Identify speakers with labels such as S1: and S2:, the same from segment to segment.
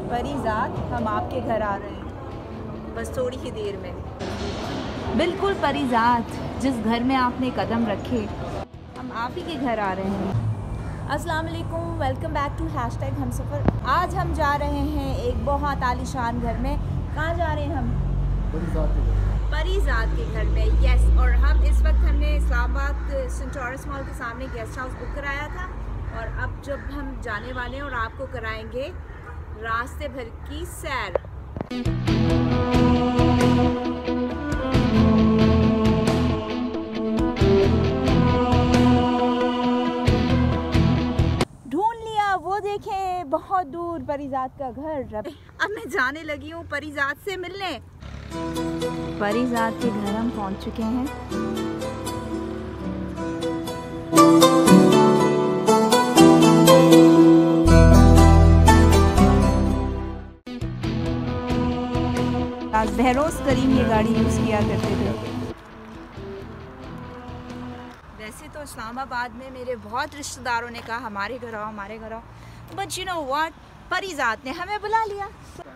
S1: परीज़ात, हम आपके घर आ रहे हैं बस थोड़ी ही देर में। बिल्कुल परीज़ात, जिस घर में आपने कदम रखे हम आप ही के घर आ रहे हैं। अस्सलाम वालेकुम, वेलकम बैक टू #हमसफ़र। आज हम जा रहे हैं एक बहुत आलीशान घर में। कहाँ जा रहे हैं हम? परीज़ात के घर में, यस। और हम इस वक्त हमने इस्लामाबाद सेंटोरस मॉल के सामने गेस्ट हाउस बुक कराया था और अब जब हम जाने वाले हैं और आपको कराएंगे रास्ते भर की सैर। ढूंढ लिया, वो देखें बहुत दूर परीज़ात का घर। अब मैं जाने लगी हूँ परीज़ात से मिलने। परीज़ात के घर हम पहुँच चुके हैं। बहरोज करीम ये गाड़ी यूज़ किया करते थे। वैसे तो इस्लामाबाद में मेरे बहुत रिश्तेदारों ने कहा हमारे घर आओ, हमारे घर आओ, but you know what, Parijat ने हमें बुला लिया।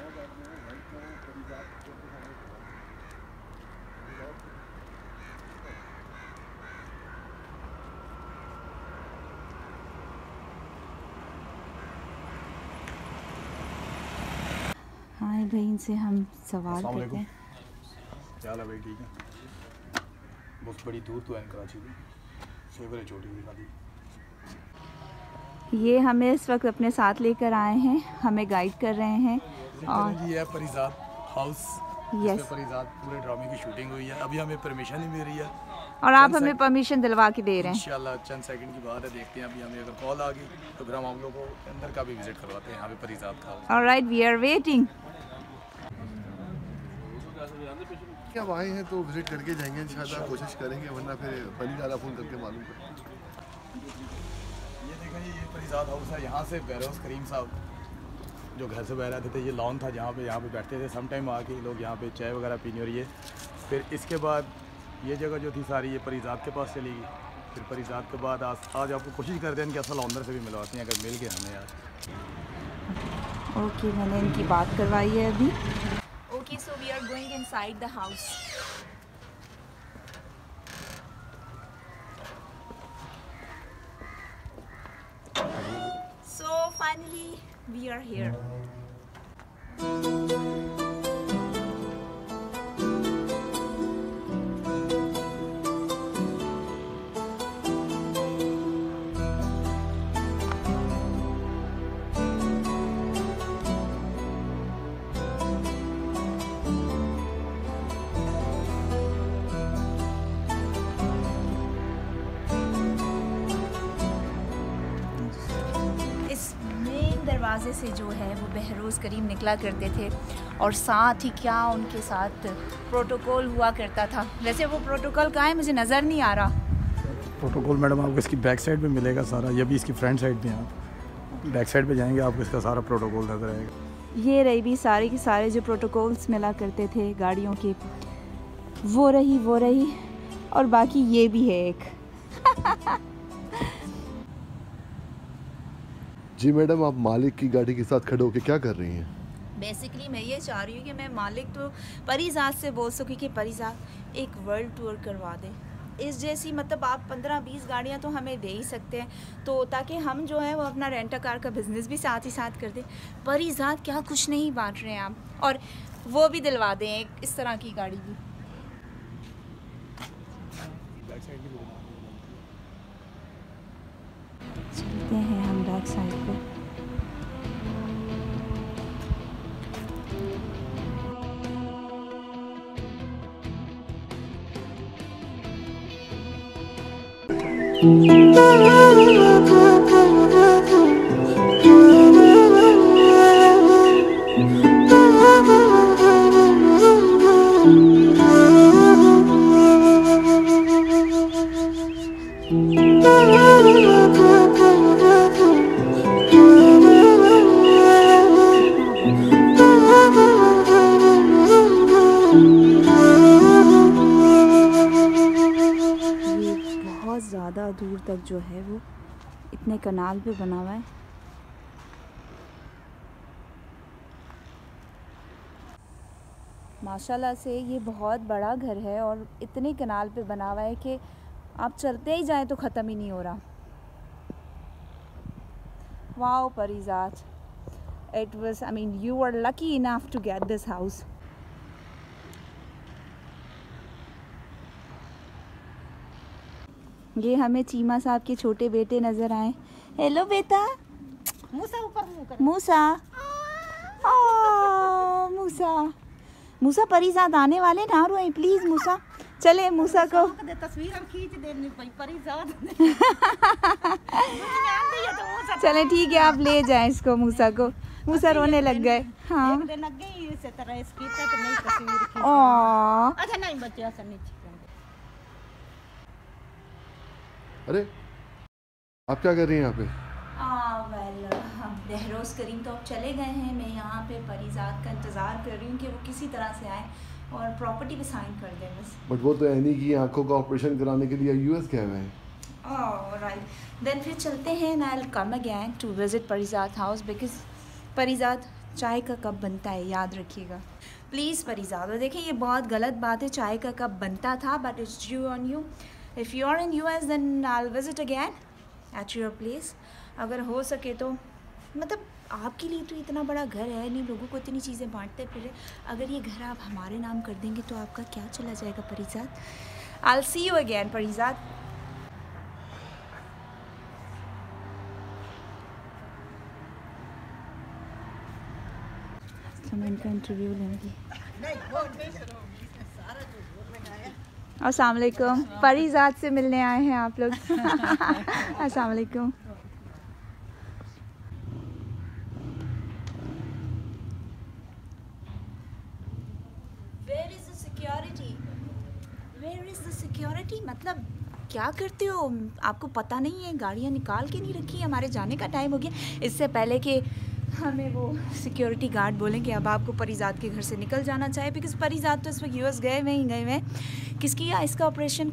S1: हाँ भाई, इनसे हम सवाल करते हैं।
S2: क्या हाल है भाई? ठीक है। बहुत बड़ी दूर तो है कराची की, फेवरेट छोटी दिखा दी।
S1: ये हमें इस वक्त अपने साथ लेकर आए हैं, हमें गाइड कर रहे हैं। और
S2: ये है परीज़ात हाउस।
S1: यस,
S2: परीज़ात पूरे ड्रामे की शूटिंग हुई है। अभी हमें परमिशन नहीं मिल रही है
S1: और आप हमें परमिशन दिलवा के दे रहे हैं।
S2: इंशाल्लाह चंद सेकंड की बात है, देखते हैं। अभी हमें अगर कॉल आ गई तो फिर हम आप लोगों को अंदर का भी विजिट करवाते हैं यहाँ पे परीज़ात का house.
S1: Alright, we are waiting.
S3: क्या आए हैं तो विजिट करके जाएंगे इंशाल्लाह, कोशिश करेंगे, वरना फिर पहली ज़्यादा फ़ोन करके मालूम करें।
S2: ये देखें, ये परीज़ात हाउस है। यहाँ से बहरोज करीम साहब जो घर से बाहर आते थे, ये लॉन था जहाँ पे बैठते थे। सम टाइम आके लोग यहाँ पे चाय वगैरह पीने। और ये फिर इसके बाद ये जगह जो थी सारी ये परीज़ात के पास चली गई। फिर परीज़ात के बाद आज आपको कोशिश करते हैं कि असल ऑनर से भी मिलवाते हैं, अगर मिल गए हमें आज।
S1: ओके, मैंने इनकी बात करवाई है अभी। Okay, so we are going inside the house. So finally we are here. दरवाजे से जो है वो बहरोज करीम निकला करते थे और साथ ही क्या उनके साथ प्रोटोकॉल हुआ करता था। वैसे वो प्रोटोकॉल कहाँ है, मुझे नज़र नहीं आ रहा।
S2: प्रोटोकॉल मैडम आपको इसकी बैक साइड पे मिलेगा सारा। ये भी इसकी फ्रंट साइड पे हैं। आप बैक साइड पे जाएंगे आपको इसका सारा प्रोटोकॉल नजर आएगा।
S1: ये रही भी सारे के सारे जो प्रोटोकॉल्स मिला करते थे गाड़ियों के, वो रही और बाकी ये भी है एक।
S3: जी मैडम, आप मालिक की गाड़ी के साथ खड़े होकर क्या कर रही हैं?
S1: बेसिकली मैं ये चाह रही हूँ कि मैं मालिक तो परीज़ात से बोल सकूँ कि परीज़ात एक वर्ल्ड टूर करवा दे। इस जैसी मतलब आप 15-20 गाड़ियाँ तो हमें दे ही सकते हैं, तो ताकि हम जो है वो अपना रेंट कार का बिज़नेस भी साथ ही साथ कर दें। परीज़ात क्या कुछ नहीं बांट रहे हैं आप, और वो भी दिलवा दें एक इस तरह की गाड़ी भी। चलते हैं हम बैक साइड पे। ज़्यादा दूर तक जो है वो इतने कनाल पे बना हुआ है। माशाल्लाह से ये बहुत बड़ा घर है और इतने कनाल पे बना हुआ है कि आप चलते ही जाएं तो ख़त्म ही नहीं हो रहा। Wow Parijat, it was, I mean you are lucky enough to get this house. ये हमें चीमा साहब के छोटे बेटे नज़र आए। हेलो बेटा।
S4: मूसा ऊपर मुंह कर।
S1: मूसा, ओ मूसा, मूसा परिजात आने वाले, ना रोए प्लीज मूसा। चले मूसा को
S4: तस्वीर खींच देनी परिजात।
S1: चले ठीक है, आप ले जाएं इसको, मूसा को। मूसा रोने लग गए। हाँ
S4: एक दिन लग गई इस तरह इसकी तक नहीं तस्वीर खींच।
S1: ओ
S4: अच्छा नहीं बच्चे ऐसा नीचे।
S3: अरे आप क्या कर रही हैं यहाँ पे?
S1: हम बहरोज़ करीम तो अब चले गए हैं। मैं यहाँ पे परिजात का इंतज़ार कर रही हूँ कि वो किसी तरह से आए और प्रॉपर्टी पे साइन कर दें बस।
S3: बट वो तो एनी की आंखों का ऑपरेशन कराने के लिए यूएस गए हुए हैं।
S1: ओह राइट, देन फिर चलते हैं। And I will come again to visit Parijat house because Parijat चाय का कप बनता है, याद रखिएगा प्लीज़ परिजात। और देखिए ये बहुत गलत बात है, चाय का कप बनता था but it's due on you. If you are in US then I will visit again at your place. अगर हो सके तो, मतलब आपके लिए तो इतना बड़ा घर है नहीं, लोगों को इतनी चीज़ें बांटते फिर, अगर ये घर आप हमारे नाम कर देंगे तो आपका क्या चला जाएगा Parijat. I will see you again Parijat. मैं इनका इंटरव्यू लूँगी। अस्सलाम वालेकुम, परिजात से मिलने आए हैं आप लोग। अस्सलाम वालेकुम। Where is the security? मतलब क्या करते हो, आपको पता नहीं है? गाड़ियाँ निकाल के नहीं रखी, हमारे जाने का टाइम हो गया। इससे पहले कि हमें वो सिक्योरिटी गार्ड बोलें कि अब आपको परिजात के घर से निकल जाना चाहिए, बिकॉज परिजात तो इस वक्त यूएस गए हुए हैं। किसकी या इसका ऑपरेशन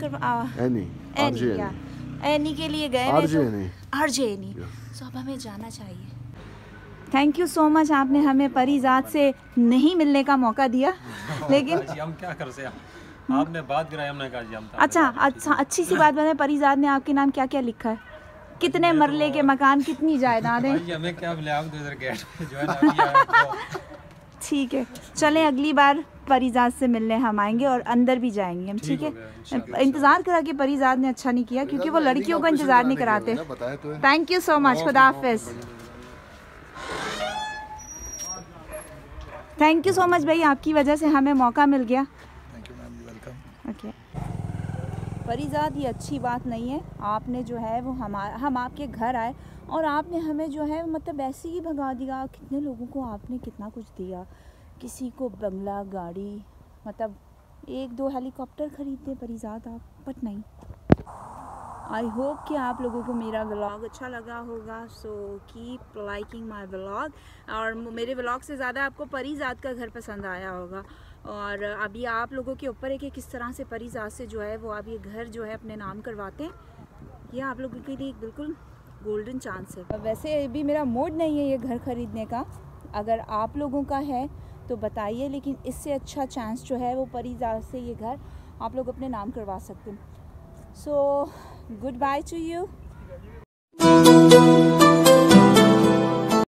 S1: एनी के लिए गए हैं, आरजे एनी। सो अब हमें जाना चाहिए। थैंक यू सो मच, आपने हमें परिजात से नहीं मिलने का मौका दिया। लेकिन
S5: हम क्या कर सकते, आपने बात कराई, हमने कहा जी हम।
S1: अच्छा अच्छी सी बात बताएं, परिजात ने आपके नाम क्या क्या लिखा है? कितने मरले के मकान, कितनी जायदाद है?
S5: हमें क्या मिले, आप इधर गेट पे जो है ना।
S1: ठीक है, चलें अगली बार परिजात से मिलने हम आएंगे और अंदर भी जाएंगे हम। ठीक है, इंतज़ार करा कि परिजात ने अच्छा नहीं किया, क्योंकि वो लड़कियों को इंतज़ार नहीं कराते। थैंक यू सो मच, खुदा हाफिज़। थैंक यू सो मच भाई, आपकी वजह से हमें मौका मिल गया।
S2: Thank you ma'am, welcome.
S1: Okay Parijat, ये अच्छी बात नहीं है। आपने जो है वो हम आपके घर आए और आपने हमें जो है मतलब ऐसे ही भगा दिया। कितने लोगों को आपने कितना कुछ दिया, किसी को बंगला, गाड़ी, मतलब 1-2 हेलीकॉप्टर खरीदते परिजात आप, बट नहीं। आई होप कि आप लोगों को मेरा व्लॉग अच्छा लगा होगा। So keep liking my vlog. और मेरे व्लॉग से ज़्यादा आपको परिजात का घर पसंद आया होगा। और अभी आप लोगों के ऊपर है कि किस तरह से परिजात से जो है वो आप ये घर जो है अपने नाम करवाते हैं। ये आप लोगों के लिए बिल्कुल गोल्डन चांस है। वैसे अभी मेरा मूड नहीं है ये घर ख़रीदने का, अगर आप लोगों का है तो बताइए, लेकिन इससे अच्छा चांस जो है वो परिजात से ये घर आप लोग अपने नाम करवा सकते हैं। So goodbye to you.